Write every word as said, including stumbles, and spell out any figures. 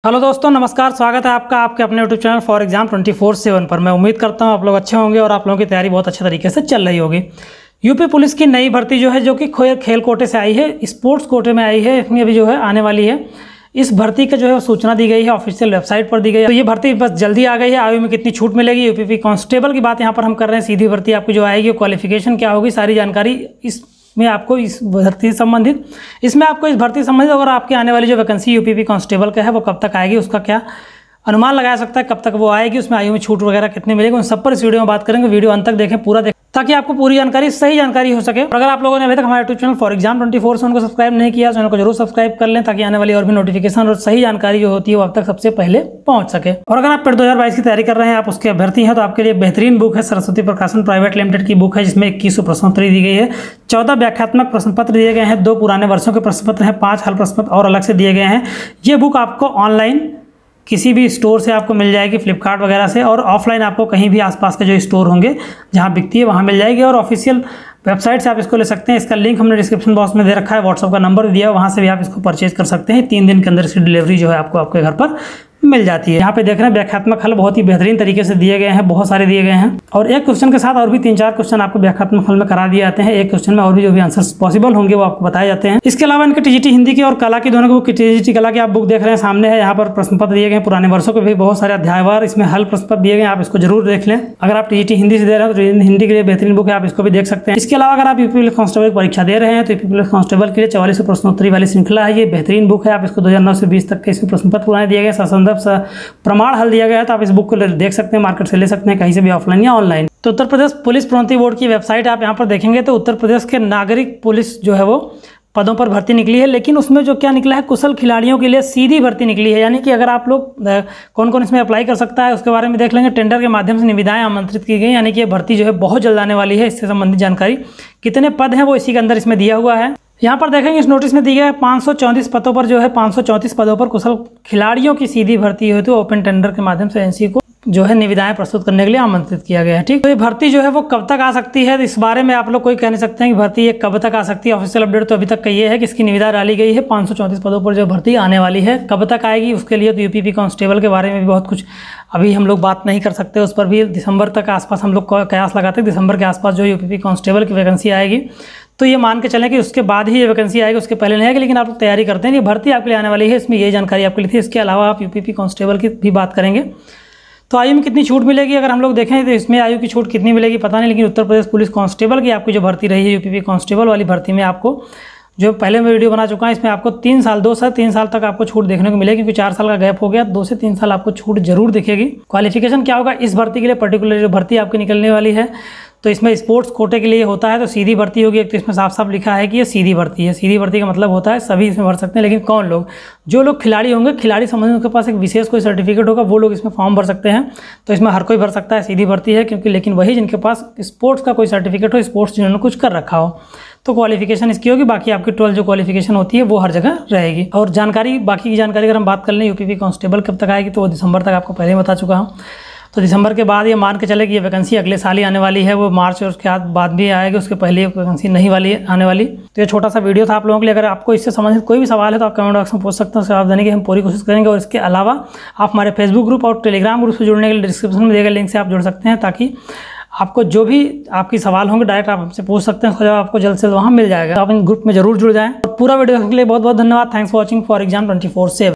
Hello दोस्तों, नमस्कार। स्वागत है आपका आपके अपने YouTube channel for exam twenty four seven पर। मैं उम्मीद करता हूं आप लोग अच्छे होंगे और आप लोगों की तैयारी बहुत अच्छे तरीके से चल रही होगी। यूपी पुलिस की नई भर्ती जो है, जो कि खेल कोटे से आई है, स्पोर्ट्स कोटे में आई है, इसमें अभी जो है आने वाली है। इस भर्ती का जो है सूचना दी गई है, ऑफिशियल वेबसाइट पर दी गई है। तो ये भर्ती बस जल्दी आ गई है। आयु में कितनी छूट मिलेगी, यूपीपी कांस्टेबल की बात यहाँ पर हम कर रहे हैं। सीधी भर्ती आपकी जो आएगी, क्वालिफिकेशन क्या होगी, सारी जानकारी इस में आपको इस भर्ती से संबंधित इसमें आपको इस भर्ती से संबंधित अगर आपकी आने वाली जो वैकेंसी यूपीपी कांस्टेबल का है वो कब तक आएगी, उसका क्या अनुमान लगाया सकता है, कब तक वो आएगी, उसमें आयु में छूट वगैरह कितनी मिलेगी, उन सब पर इस वीडियो में बात करेंगे। वीडियो अंत तक देखें, पूरा देखें, ताकि आपको पूरी जानकारी सही जानकारी हो सके। और अगर आप लोगों ने अभी तक हमारे YouTube channel for exam twenty four seven को सब्सक्राइब नहीं किया तो चैनल को जरूर सब्सक्राइब कर लें, ताकि आने वाली और भी नोटिफिकेशन और सही जानकारी जो होती है वो अब तक सबसे पहले पहुंच सके। और अगर आप पेट दो हजार बाईस की तैयारी कर रहे हैं, आप उसके अभ्यर्थी हैं, तो आपके लिए बेहतरीन बुक है सरस्वती प्रकाशन प्राइवेट लिमिटेड की बुक है, जिसमें इक्कीस सौ प्रश्नोत्तरी दी गई है, चौदह व्याख्यात्मक प्रश्न पत्र दिए गए हैं, दो पुराने वर्षों के प्रश्न पत्र हैं, पांच हल प्रश्न पत्र और अलग से दिए गए हैं। ये बुक आपको ऑनलाइन किसी भी स्टोर से आपको मिल जाएगी, फ्लिपकार्ट वगैरह से, और ऑफलाइन आपको कहीं भी आसपास के जो स्टोर होंगे जहां बिकती है वहां मिल जाएगी, और ऑफिशियल वेबसाइट से आप इसको ले सकते हैं। इसका लिंक हमने डिस्क्रिप्शन बॉक्स में दे रखा है, व्हाट्सअप का नंबर दिया है, वहां से भी आप इसको परचेज कर सकते हैं। तीन दिन के अंदर इसकी डिलीवरी जो है आपको आपके घर पर मिल जाती है। यहाँ पे देख रहे हैं व्याख्यात्मक हल बहुत ही बेहतरीन तरीके से दिए गए हैं, बहुत सारे दिए गए हैं, और एक क्वेश्चन के साथ और भी तीन चार क्वेश्चन आपको व्याख्यात्मक हल में करा दिए जाते हैं। एक क्वेश्चन में और भी जो भी आंसर्स पॉसिबल होंगे वो आपको बताए जाते हैं। इसके अलावा इनके टीजीटी हिंदी की और कला की दोनों की बुक, टीजीटी कला की आप बुक देख रहे हैं सामने है, यहाँ पर प्रश्न पत्र दिए गए पुराने वर्षों के भी बहुत सारे अध्यायवार इसमें हल प्रश्न पत्र दिए गए, आप इसको जरूर देख लें। अगर आप टीजीटी हिंदी से दे रहे हैं तो हिंदी के लिए बेहतरीन बुक है, आप इसको भी देख सकते हैं। इसके अलावा अगर आप यूपी पुलिस कांस्टेबल की परीक्षा दे रहे हैं तो यूपी पुलिस कांस्टेबल के लिए चौवालीस प्रश्नोत्तरी वाली श्रृंखला है, ये बेहतरीन बुक है। आप इसको दो हजार नौ से बीस तक के इसमें प्रश्न पत्र पुराने दिए गए, संदर्भ प्रमाण हल दिया गया है, तो आप इस बुक को देख सकते हैं, मार्केट से ले सकते हैं, कहीं से भी ऑफलाइन या ऑनलाइन। तो उत्तर प्रदेश पुलिस प्रोन्नति बोर्ड की वेबसाइट आप यहाँ पर देखेंगे तो उत्तर प्रदेश के नागरिक पुलिस जो है वो पदों पर भर्ती निकली है, लेकिन उसमें जो क्या निकला है, कुशल खिलाड़ियों के लिए सीधी भर्ती निकली है। यानी कि अगर आप लोग कौन कौन इसमें अप्लाई कर सकता है उसके बारे में देख लेंगे। टेंडर के माध्यम से निविदाएं आमंत्रित की गई, यानी कि ये भर्ती जो है बहुत जल्द आने वाली है। इससे संबंधित जानकारी कितने पद हैं वो इसी के अंदर इसमें दिया हुआ है। यहाँ पर देखेंगे इस नोटिस में दी गया है पाँच सौ चौंतीस पदों पर जो है पाँच सौ चौंतीस पदों पर कुशल खिलाड़ियों की सीधी भर्ती हुई, तो ओपन टेंडर के माध्यम से एनसी को जो है निविदाएं प्रस्तुत करने के लिए आमंत्रित किया गया है। ठीक, तो ये भर्ती जो है वो कब तक आ सकती है, इस बारे में आप लोग कोई कह नहीं सकते हैं कि भर्ती ये कब तक आ सकती है। ऑफिशियल अपडेट तो अभी तक का ये है कि इसकी निविदा डाली गई है, पाँच सौ चौंतीस पदों पर जो भर्ती आने वाली है। कब तक आएगी उसके लिए तो यूपीपी कांस्टेबल के बारे में भी बहुत कुछ अभी हम लोग बात नहीं कर सकते, उस पर भी दिसंबर तक आसपास हम लोग कयास लगाते हैं, दिसंबर के आसपास जो यूपीपी कांस्टेबल की वैकेंसी आएगी, तो ये मान के चलें कि उसके बाद ही ये वैकेंसी आएगी, उसके पहले नहीं आएगी। लेकिन आप लोग तैयारी करते हैं, ये भर्ती आपके लिए आने वाली है, इसमें ये जानकारी आपके लिए थी। इसके अलावा आप यूपीपी कांस्टेबल की भी बात करेंगे तो आयु में कितनी छूट मिलेगी, अगर हम लोग देखें तो इसमें आयु की छूट कितनी मिलेगी पता नहीं, लेकिन उत्तर प्रदेश पुलिस कांस्टेबल की आपकी जो भर्ती रही है यूपीपी कांस्टेबल वाली भर्ती में आपको जो पहले मैं वीडियो बना चुका है, इसमें आपको तीन साल दो से तीन साल तक आपको छूट देखने को मिलेगी, क्योंकि चार साल का गैप हो गया, दो से तीन साल आपको छूट जरूर दिखेगी। क्वालिफिकेशन क्या होगा इस भर्ती के लिए, पर्टिकुलर जो भर्ती आपकी निकलने वाली है, तो इसमें स्पोर्ट्स कोटे के लिए होता है तो सीधी भर्ती होगी। एक तो इसमें साफ साफ लिखा है कि ये सीधी भर्ती है। सीधी भर्ती का मतलब होता है सभी इसमें भर सकते हैं, लेकिन कौन लोग, जो लोग खिलाड़ी होंगे, खिलाड़ी संबंधित उनके पास एक विशेष कोई सर्टिफिकेट होगा, वो लोग इसमें फॉर्म भर सकते हैं। तो इसमें हर कोई भर सकता है, सीधी भर्ती है, क्योंकि लेकिन वही जिनके पास स्पोर्ट्स का कोई सर्टिफिकेट हो, स्पोर्ट्स जिन्होंने कुछ कर रखा हो, तो क्वालिफिकेशन इसकी होगी। बाकी आपकी ट्वेल्थ जो क्वालिफिकेशन होती है वो हर जगह रहेगी। और जानकारी, बाकी की जानकारी अगर हम बात कर लें यूपीपी कांस्टेबल कब तक आएगी, तो वो दिसंबर तक आपको पहले ही बता चुका हूँ। तो दिसंबर के बाद ये मान के चले कि ये वैकेंसी अगले साल ही आने वाली है, वो मार्च और उसके बाद भी आएगी, उसके पहले वैकेंसी नहीं वाली आने वाली। तो ये छोटा सा वीडियो था आप लोगों के लिए। अगर आपको इससे संबंधित कोई भी सवाल है तो आप कमेंट बॉक्स में पूछ सकते हैं, जवाब देने की हम पूरी कोशिश करेंगे। और इसके अलावा आप हमारे फेसबुक ग्रुप और टेलीग्राम ग्रुप से जुड़ने के लिए डिस्क्रिप्शन में दिए गए लिंक से आप जुड़ सकते हैं, ताकि आपको जो भी आपकी सवाल होंगे डायरेक्ट आप हमसे पूछ सकते हैं, उसका जवाब आपको जल्द से जल्द वहाँ मिल जाएगा। तो आप इन ग्रुप में जरूर जुड़ जाएं। और पूरा वीडियो देखने के लिए बहुत बहुत धन्यवाद। Thanks for watching for exam twenty four seven.